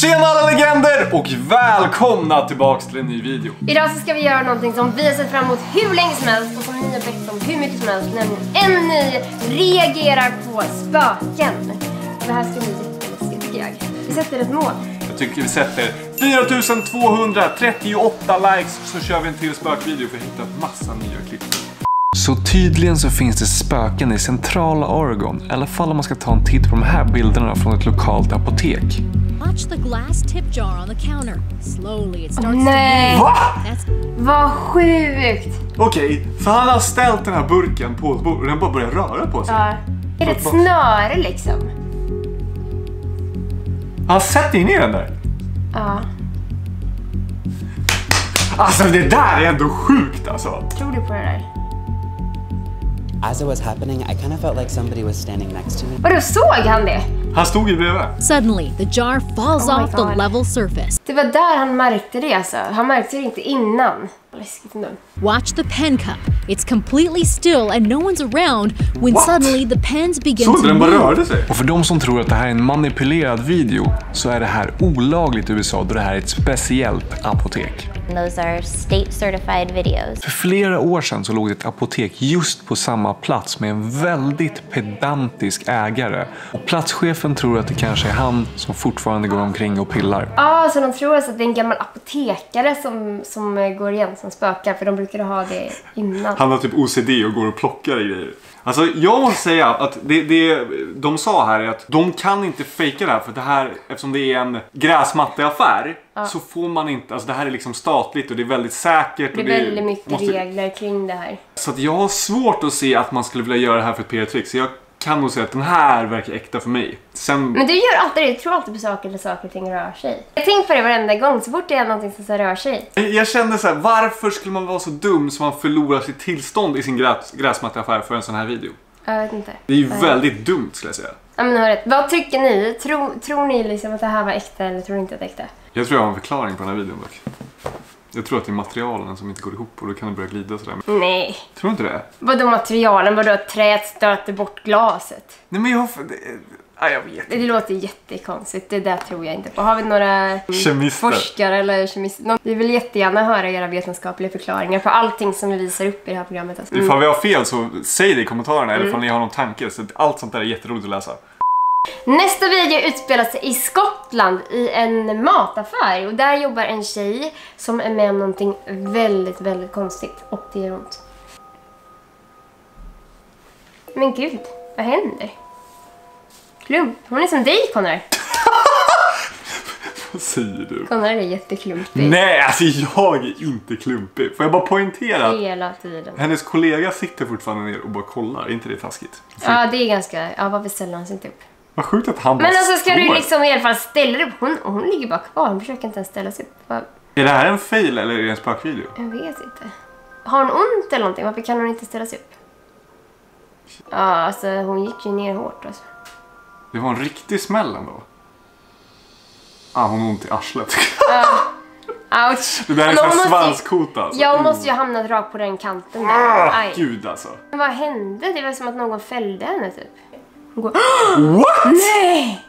Tjena alla legender och välkomna tillbaks till en ny video. Idag så ska vi göra någonting som vi har sett fram emot hur länge som helst och som ni har bett om hur mycket som helst, nämligen ni reagerar på spöken. Det här ska bli jätteläskigt tycker jag. Vi sätter ett mål. Jag tycker vi sätter 4238 likes så kör vi en till spökvideo för att hitta en massa nya klipp. Så tydligen så finns det spöken i centrala Oregon. I alla fall om man ska ta en titt på de här bilderna från ett lokalt apotek. Watch the glass tip jar on the counter. Slowly it starts Nej! Va? Vad sjukt! Okej, så han har ställt den här burken på ett bord och den bara börjar röra på sig. Ja. Är det ett snöre liksom? Han sätter in i den där. Ja. Alltså det där är ändå sjukt alltså. Tror du på det där? As it was happening, I kind of felt like somebody was standing next to me. Vadå, såg han det? Han stod ju bredvid. Suddenly, the jar falls Oh my off the God. level surface. Det var där han märkte det alltså. Han märkte det inte innan. Läskigt nu. Watch the pen cup. It's completely still and no one's around when What? suddenly the pens begin Så to den bara move. rörde sig. Och för de som tror att det här är en manipulerad video så är det här olagligt i USA då det här är ett speciellt apotek. Those are state certified videos. För flera år sedan så låg det ett apotek just på samma plats med en väldigt pedantisk ägare. Och platschefen tror att det kanske är han som fortfarande går omkring och pillar. Ja, så de tror alltså att det är en gammal apotekare som går igen som spökar, för de brukade ha det innan. Han har typ OCD och går och plockar i grejer. Alltså jag måste säga att de sa här är att de kan inte fejka det här för det här, eftersom det är en gräsmatteaffär så får man inte, alltså det här är liksom statligt och det är väldigt säkert. Det är väldigt mycket regler kring det här. Så att jag har svårt att se att man skulle vilja göra det här för ett PR-trick. Så jag kan nog säga att den här verkar äkta för mig. Sen... Men du gör alltid det, du tror alltid på saker eller saker och ting rör sig. Jag tänker på det varenda gång, så fort det är någonting som så rör sig. Jag kände så här, varför skulle man vara så dum så man förlorar sitt tillstånd i sin gräsmatteaffär för en sån här video? Jag vet inte. Det är ju väldigt dumt skulle jag säga. Ja, men hör rätt. Vad tycker ni? Tror ni liksom att det här var äkta eller tror ni inte att det är äkta? Jag tror jag har en förklaring på den här videon dock. Jag tror att det är materialen som inte går ihop och då kan det börja glida sådär. Nej. Tror du inte det? Vadå materialen? Vadå att träet stöter bort glaset? Nej men jag vet. Det låter jättekonstigt, det där tror jag inte på. Har vi några Kemister. forskare eller kemister? Vi vill jättegärna höra era vetenskapliga förklaringar på allting som vi visar upp i det här programmet. Alltså. Ifall vi har fel så säg det i kommentarerna eller ifall ni har någon tanke. Så allt sånt där är jätteroligt att läsa. Nästa video utspelar sig i Skottland i en mataffär. Och där jobbar en tjej som är med om någonting väldigt, väldigt konstigt. Och det gör ont. Men gud, vad händer? Klump. Hon är som dig, Connor. Vad säger du? Connor är jätteklumpig. Nej, alltså jag är inte klumpig. Får jag bara poängtera att Hela tiden. hennes kollega sitter fortfarande ner och bara kollar. Är inte det taskigt? Ja, det är ganska... Ja, varför ställer han sig inte upp? Vad sjukt att han bara Men alltså ska står. du liksom i alla fall ställa dig upp? Hon ligger bara kvar, hon försöker inte ens ställa sig upp. Är det här en fail eller är det en spökvideo? Jag vet inte. Har hon ont eller någonting? Varför kan hon inte ställa sig upp? Ja, alltså hon gick ju ner hårt alltså. Det var en riktig smäll ändå. Hon har ont i arslet. Ouch. Det där är en Men hon sån här måste ju- svanskota alltså. Ja, hon måste ju hamna rakt på den kanten där. Aj. Gud alltså. Men vad hände? Det var som att någon fällde henne typ. Hon går... What? Nej!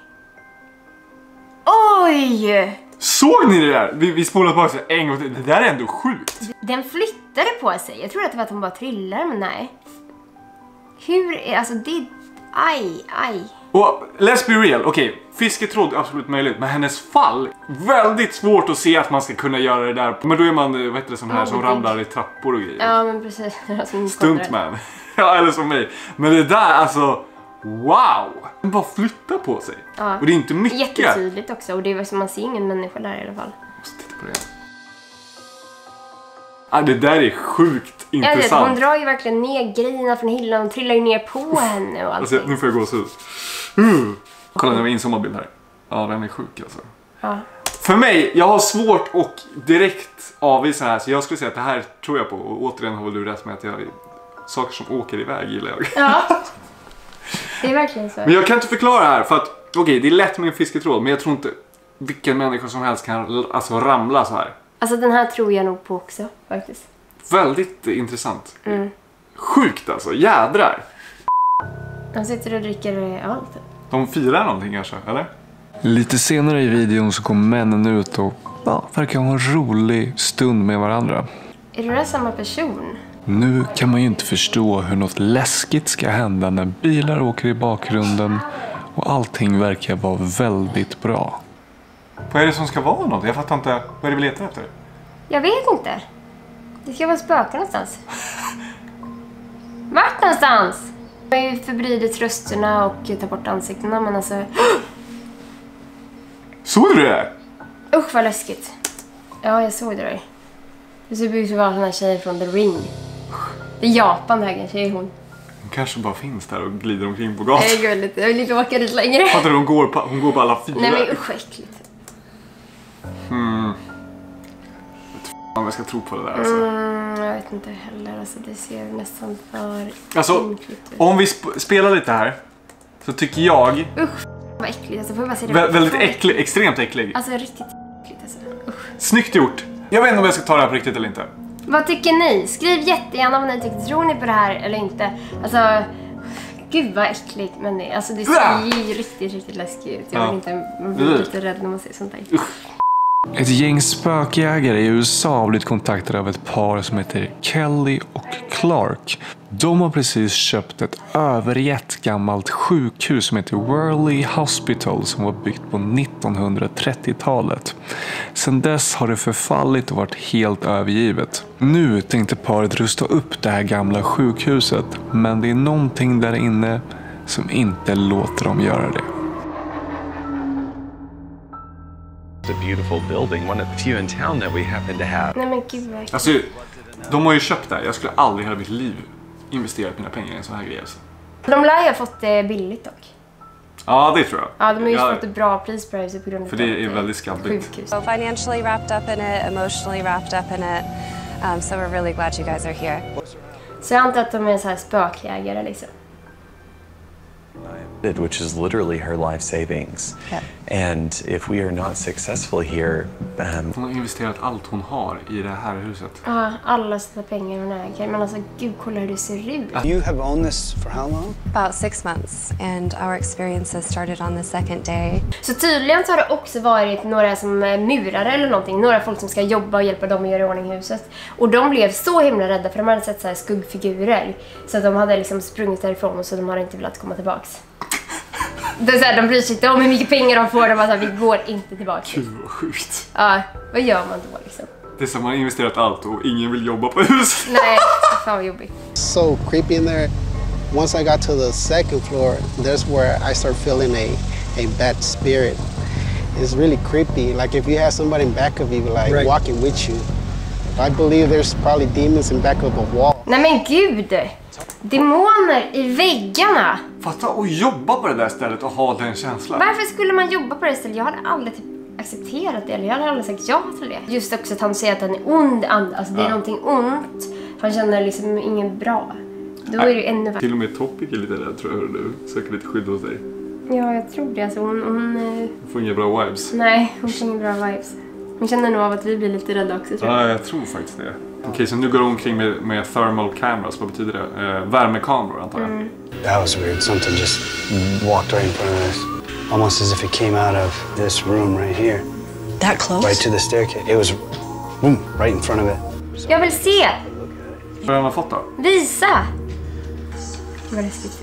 Oj! Såg ni det där? Vi spolar tillbaka en gång till. Det där är ändå sjukt. Den flyttade på sig. Jag trodde att det var att hon bara trillade, men nej. Hur är... Alltså det... Aj. Och let's be real, okej, fisketråd är absolut möjligt, men hennes fall, väldigt svårt att se att man ska kunna göra det där. Men då är man, vad heter det, sån här som ramlar i trappor och grejer. Ja, men precis. Stuntman. Ja, eller som mig. Men det där, alltså, wow! Den bara flyttar på sig. Ja. Och det är inte mycket. Jättetydligt också, och det är som man ser ingen människa där i alla fall. Måste titta på det. Det där är sjukt Jag vet, intressant. hon drar ju verkligen ner grejerna från hyllan och trillar ju ner på henne och allting. Alltså, nu får jag gåshud. Kolla, det var en inzoomad bild här. Ja, den är sjuk alltså. Ja. För mig, jag har svårt att direkt avvisa det här. Så jag skulle säga att det här tror jag på. Och återigen håller du rätt med att saker som åker iväg gillar jag. Ja. Det är verkligen så. Men jag kan inte förklara det här. För att, okej, det är lätt med en fisketråd. Men jag tror inte vilken människa som helst kan alltså ramla så här. Alltså den här tror jag nog på också, faktiskt. Väldigt intressant. Sjukt alltså, jädrar. De sitter och dricker öl typ. De firar någonting kanske, eller? Lite senare i videon så kommer männen ut och verkar ha en rolig stund med varandra. Är det där samma person? Nu kan man ju inte förstå hur något läskigt ska hända när bilar åker i bakgrunden och allting verkar vara väldigt bra. Vad är det som ska vara något? Jag fattar inte. Vad är det vi letar efter? Jag vet inte. Det ska vara spöken någonstans. Vart någonstans? Jag har ju förbridit rösterna och tagit bort ansiktena, men alltså... Såg du det? Usch vad läskigt. Ja, jag såg det där. Det ser ut som att den här tjejen från The Ring. Det är Japan det här kanske, är hon. Hon kanske bara finns där och glider omkring på gatan. Jag vill inte åka dit längre. Fattar du, hon går på alla fyra. Nej men usch vad äckligt. Om jag ska tro på det där alltså. Jag vet inte heller, alltså det ser nästan för... Alltså, om vi spelar lite här så tycker jag... Usch vad äckligt, alltså får jag bara säga det. Väldigt äcklig, extremt äcklig. Alltså riktigt äckligt alltså. Usch. Snyggt gjort. Jag vet inte om jag ska ta det här på riktigt eller inte. Vad tycker ni? Skriv jättegärna vad ni tycker. Tror ni på det här eller inte? Alltså, gud vad äckligt. Men det, alltså det ser ju riktigt läskigt ut. Jag vill inte, man blir lite rädd när man ser sånt där. Ett gäng spökjägare i USA har blivit kontaktade av ett par som heter Kelly och Clark. De har precis köpt ett övergett gammalt sjukhus som heter Worley Hospital som var byggt på 1930-talet. Sedan dess har det förfallit och varit helt övergivet. Nu tänkte paret rusta upp det här gamla sjukhuset, men det är någonting där inne som inte låter dem göra det. A beautiful building, one of the few in town that we happen to have. Nej men gud vad äckligt. Alltså, de har ju köpt det här. Jag skulle aldrig i mitt liv investerat mina pengar i en sån här grej. Alltså. De lär ju ha fått det billigt dock. Ja, det tror jag. Ja, de har ju fått ett bra pris på det här på grund av för det är väldigt skabbigt. Sjukhus. So financially wrapped up in it, emotionally wrapped up in it. So we're really glad you guys are here. Så jag antar att de är så här spökjägare liksom. Which is literally her life savings. Yeah. And if we are not successful here... Hon har investerat allt hon har i det här huset. Ja, alla sina pengar hon äger. Men alltså, gud, kolla hur det ser ut. You have owned this for how long? About 6 months. And our experiences started on the second day. Så tydligen så har det också varit några som murare eller någonting. Några folk som ska jobba och hjälpa dem att göra i ordning huset. Och de blev så himla rädda för de hade sett så här skuggfigurer. Så att de hade liksom sprungit därifrån och så de hade inte velat komma tillbaks. Det är så här, de bryr sig inte om hur mycket pengar de får. De bara så här, vi går inte tillbaka. Gud vad sjukt. Ja, vad gör man då liksom? Det är som man har investerat allt och ingen vill jobba på huset. Nej, fan vad jobbigt. So creepy in there. Once I got to the second floor, there's where I start feeling a bad spirit. It's really creepy. Like if you have somebody in back of you, like walking with you. I believe there's probably demons in back of a wall. Nej men gud! Demoner i väggarna! Fatta och jobba på det där stället och ha den känslan. Varför skulle man jobba på det stället? Jag hade aldrig typ accepterat det. Eller jag hade aldrig sagt ja till det. Just också att han säger att han är ond. Alltså det är någonting ont. Han känner liksom ingen bra. Då är det ju ännu värre. Till och med Topic är lite rädd tror jag nu. Söker lite skydd hos dig. Ja, jag tror det. Alltså hon får inga bra vibes. Nej, hon får inga bra vibes. Hon känner nog av att vi blir lite rädda också tror jag. Ja, jag tror faktiskt det. Okej, så nu går de omkring med thermal cameras. Vad betyder det? Värmekameror antar jag. That was weird. Something just walked right in front of us. Almost as if it came out of this room right here. That close? Right to the staircase. It was boom, right in front of it. Jag vill se! Vad har man fått då? Visa! Vad läskigt.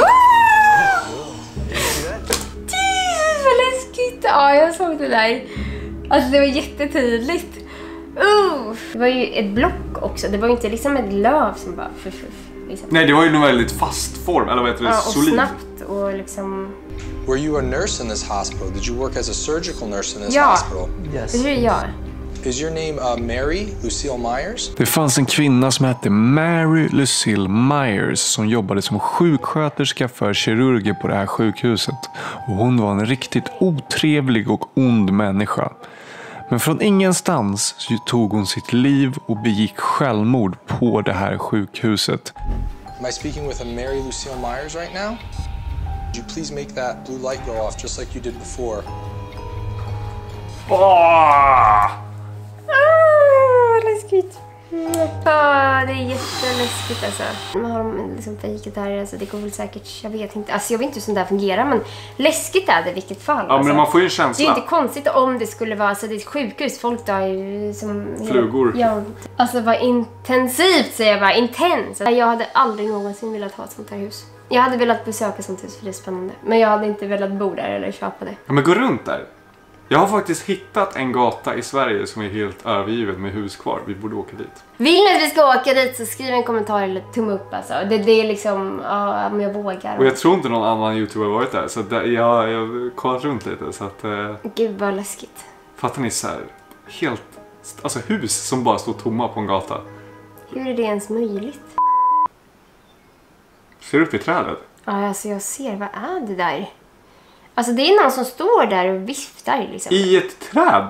Jesus, vad läskigt! Ja, jag såg det där. Alltså det var jättetydligt. Det var ju ett block också. Det var ju inte liksom ett löv som bara liksom. Nej, det var ju en väldigt fast form. Eller vad heter det? Ja, och solid. snabbt och liksom... Were you a nurse in this hospital? Did you work as a surgical nurse in this Ja. hospital? Yes. Hur är jag? Is your name Mary Lucille Myers? Det fanns en kvinna som hette Mary Lucille Myers som jobbade som sjuksköterska för kirurger på det här sjukhuset. Och hon var en riktigt otrevlig och ond människa. Men från ingenstans så tog hon sitt liv och begick självmord på det här sjukhuset. Am I speaking with a Mary Lucille Myers right now? Would you please make that blue light go off just like you did before? Vad läskigt. Ja, det är jätteläskigt alltså. Man har liksom fejkat där, alltså det går väl säkert, jag vet inte. Alltså jag vet inte hur sånt där fungerar, men läskigt är det i vilket fall. Ja, alltså. men man får ju en känsla. Det är inte konstigt om det skulle vara, alltså det är ett sjukhus, folk dör ju som... Flugor. Ja, alltså vad intensivt säger jag bara, intens. Jag hade aldrig någonsin velat ha ett sånt här hus. Jag hade velat besöka sånt hus för det är spännande. Men jag hade inte velat bo där eller köpa det. Ja, men gå runt där. Jag har faktiskt hittat en gata i Sverige som är helt övergiven med hus kvar. Vi borde åka dit. Vill ni att vi ska åka dit så skriv en kommentar eller tumme upp alltså. Det är liksom, ja, om jag vågar. Och jag tror inte någon annan YouTuber har varit där. Så jag har kollat runt lite. Så att, Gud vad läskigt. fattar ni så här, helt, alltså hus som bara står tomma på en gata. Hur är det ens möjligt? Ser du upp i trädet? Ja, alltså jag ser, vad är det där? Alltså det är någon som står där och viftar liksom. I ett träd?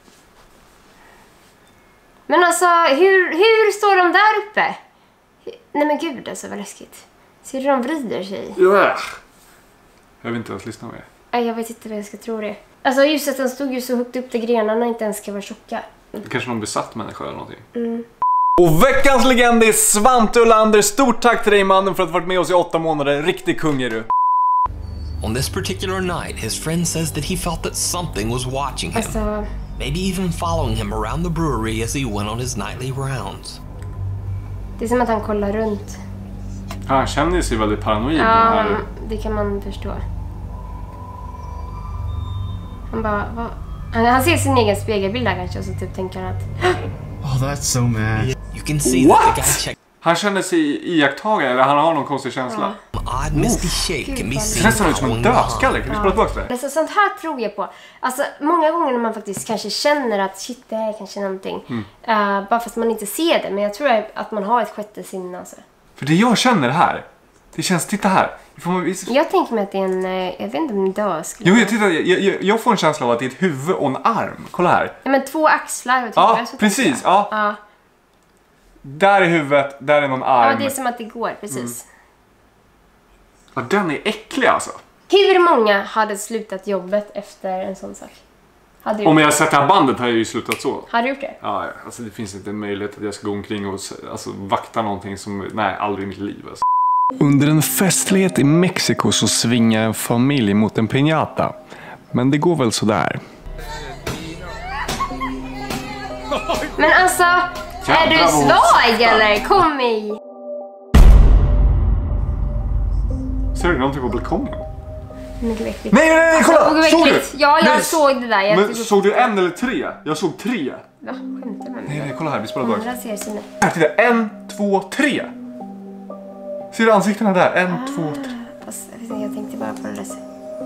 Men alltså, hur står de där uppe? Nej men gud alltså, vad läskigt. Ser du de vrider sig? Ja. Jag vill inte ens lyssna med. Nej, jag vet inte vad jag ska tro det. Alltså just att den stod ju så högt upp där grenarna inte ens ska vara tjocka. Det kanske någon besatt människa eller någonting. Och veckans legend är Svante Olander. Stort tack till dig mannen för att du varit med oss i 8 månader. Riktig kung är du. On this particular night, his friend says that he felt that something was watching him. Alltså... Maybe even following him around the brewery as he went on his nightly rounds. Det är som att han kollar runt. Ja, han känner sig väldigt paranoid. Ja, det kan man förstå. Han bara... Vad? Han ser sin egen spegelbild där kanske och så typ tänker han att... Oh, that's so mad. You can see that the guy checked. Han känner sig iakttagen eller han har någon konstig känsla. Odd misty shake can be Det seen nästan ut som en dödskalle. Kan vi spela tillbaka det? Alltså, sånt här tror jag på. Alltså många gånger när man faktiskt kanske känner att shit, det här är kanske någonting. Bara fast man inte ser det. Men jag tror att man har ett sjätte sinne alltså. För det jag känner här, det känns, titta här. Jag tänker mig att det är en, jag vet inte om det är en dödskalle. Jo, titta, jag får en känsla av att det är ett huvud och en arm. Kolla här. Ja, men 2 axlar. Och ja, precis. Ja. Där är huvudet, där är någon arm. Ja, det är som att det går, precis. Ja, den är äcklig alltså. Hur många hade slutat jobbet efter en sån sak? Om jag sett det här bandet har jag ju slutat så. Har du gjort det? Ja, alltså det finns inte en möjlighet att jag ska gå omkring och alltså, vakta någonting som, nej, aldrig i mitt liv alltså. Under en festlighet i Mexiko så svingar en familj mot en piñata. Men det går väl sådär. Men alltså, är du svag eller? Kom i! Ser du någonting på balkongen? Mycket äckligt. Nej, kolla! Såg du? Ja, jag såg det där. Men såg du 1 eller 3? Jag såg 3. Va? Skämtar med mig? Nej, kolla här, vi spelar tillbaka. Andra ser sina. Här, titta. 1, 2, 3. Ser du ansiktena där? 1, 2, 3. Fast, jag tänkte bara på det där.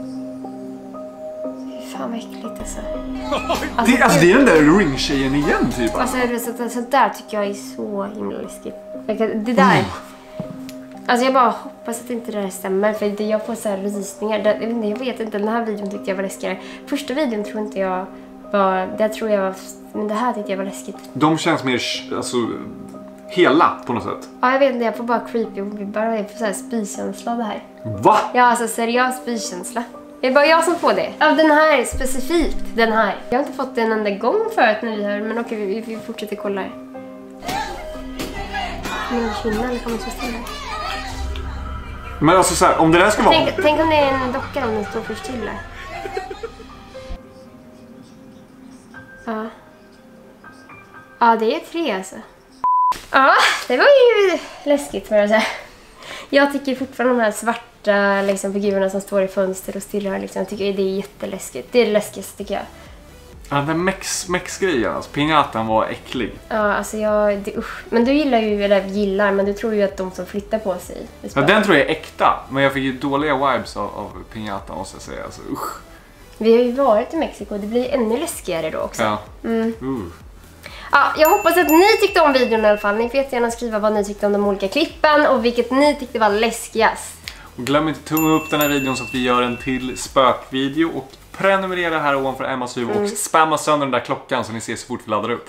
Fan vad äckligt alltså. Det är den där ring-tjejen igen typ. Alltså så där tycker jag är så himla läskigt. Det där. Alltså jag bara hoppas att inte det där stämmer. För jag får så här rysningar. Jag vet inte, den här videon tyckte jag var läskigare. Första videon tror inte jag var... Det tror jag var... Men det här tyckte jag var läskigt. De känns mer alltså, hela på något sätt. Ja, jag vet inte. Jag får bara creepy. Jag får så här spykänsla det här. Va? Ja, alltså seriös spykänsla. Det är bara jag som får det. Av den här specifikt. Den här. Jag har inte fått den enda gång förut när vi hör. Men okej, vi fortsätter kolla här. Men kvinna, eller kommer så ställa. Men alltså så här, om det där ska vara... Tänk om det är en docka om den står för stilla. Ja. Ja, det är 3 alltså. Ja, det var ju läskigt för att säga. Jag tycker fortfarande de här svarta liksom, figurerna som står i fönster och stirrar liksom, jag tycker det är jätteläskigt. Det är det läskigaste tycker jag. Ja, den Mex-grejen, alltså piñatan var äcklig. Ja, alltså usch. Men du gillar ju, eller men du tror ju att de som flyttar på sig. Ja, den tror jag är äkta, men jag fick ju dåliga vibes av piñatan måste jag säga, alltså usch. Vi har ju varit i Mexiko, det blir ännu läskigare då också. Ja. Ja, jag hoppas att ni tyckte om videon i alla fall. Ni får jättegärna skriva vad ni tyckte om de olika klippen och vilket ni tyckte var läskigast. Och glöm inte att tumma upp den här videon så att vi gör en till spökvideo och prenumerera här ovanför Emmas huvud och spamma sönder den där klockan så ni ser så fort vi laddar upp.